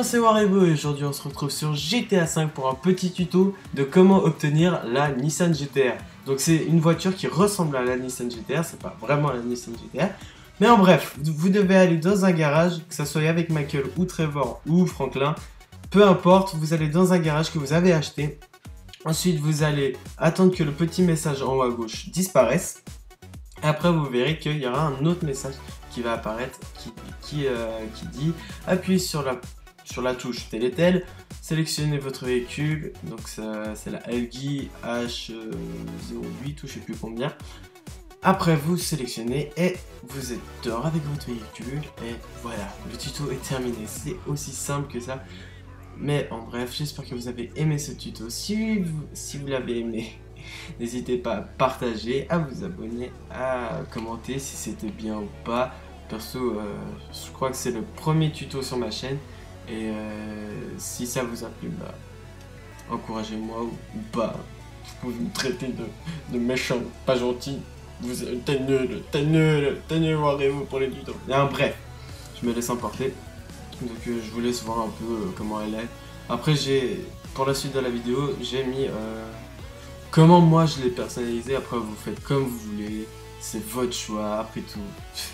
gens, c'est Warebo et aujourd'hui on se retrouve sur GTA 5 pour un petit tuto de comment obtenir la Nissan GTR. Donc c'est une voiture qui ressemble à la Nissan GTR, c'est pas vraiment la Nissan GTR. Mais en bref, vous devez aller dans un garage, que ce soit avec Michael ou Trevor ou Franklin, peu importe, vous allez dans un garage que vous avez acheté. Ensuite vous allez attendre que le petit message en haut à gauche disparaisse. Après vous verrez qu'il y aura un autre message qui va apparaître qui dit appuyez sur la touche tel et tel, sélectionnez votre véhicule, donc c'est la LG H08 ou je sais plus combien. Après vous sélectionnez et vous êtes dehors avec votre véhicule et voilà, le tuto est terminé, c'est aussi simple que ça. Mais en bref, j'espère que vous avez aimé ce tuto. Si vous l'avez aimé, n'hésitez pas à partager, à vous abonner, à commenter si c'était bien ou pas. Perso, je crois que c'est le premier tuto sur ma chaîne. Et si ça vous a plu, bah, encouragez-moi ou pas. Vous pouvez me traiter de méchant, pas gentil. T'es nul, Warebo pour les tutos. Bref, je me laisse emporter. Donc je vous laisse voir un peu comment elle est. Après pour la suite de la vidéo, j'ai mis comment moi je l'ai personnalisé. Après vous faites comme vous voulez, c'est votre choix. Après tout,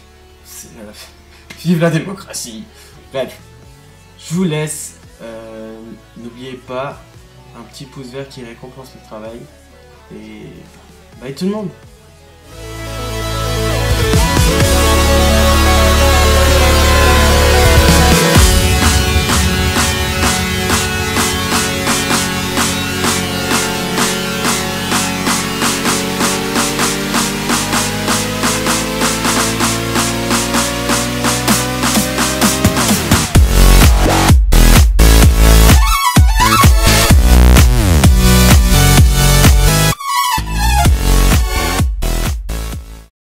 vive la démocratie. Bref, je vous laisse. N'oubliez pas un petit pouce vert qui récompense le travail. Et bye tout le monde.